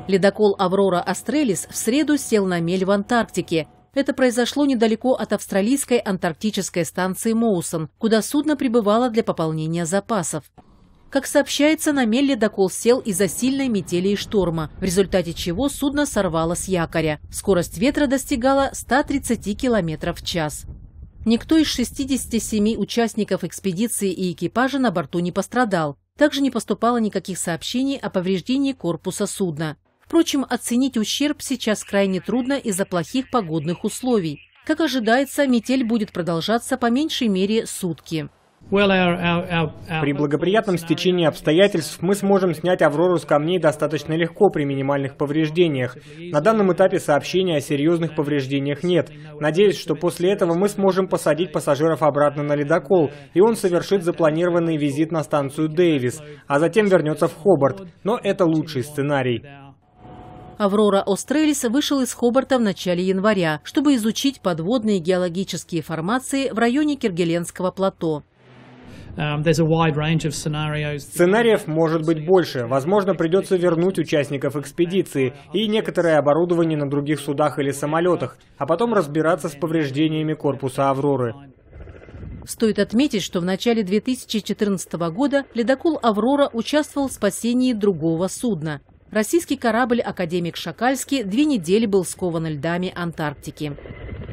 Ледокол «Аврора Астрелис» в среду сел на мель в Антарктике. Это произошло недалеко от австралийской антарктической станции Моусон, куда судно прибывало для пополнения запасов. Как сообщается, на мель ледокол сел из-за сильной метели и шторма, в результате чего судно сорвало с якоря. Скорость ветра достигала 130 км в час. Никто из 67 участников экспедиции и экипажа на борту не пострадал. Также не поступало никаких сообщений о повреждении корпуса судна. Впрочем, оценить ущерб сейчас крайне трудно из-за плохих погодных условий. Как ожидается, метель будет продолжаться по меньшей мере сутки. При благоприятном стечении обстоятельств мы сможем снять «Аврору» с камней достаточно легко при минимальных повреждениях. На данном этапе сообщения о серьезных повреждениях нет. Надеюсь, что после этого мы сможем посадить пассажиров обратно на ледокол, и он совершит запланированный визит на станцию Дэвис, а затем вернется в Хобарт. Но это лучший сценарий. «Аврора Астрелис» вышел из Хобарта в начале января, чтобы изучить подводные геологические формации в районе Кергеленского плато. Сценариев может быть больше. Возможно, придется вернуть участников экспедиции и некоторое оборудование на других судах или самолетах, а потом разбираться с повреждениями корпуса «Авроры». Стоит отметить, что в начале 2014 года ледокол «Аврора» участвовал в спасении другого судна. Российский корабль «Академик Шакальский» 2 недели был скован льдами Антарктики.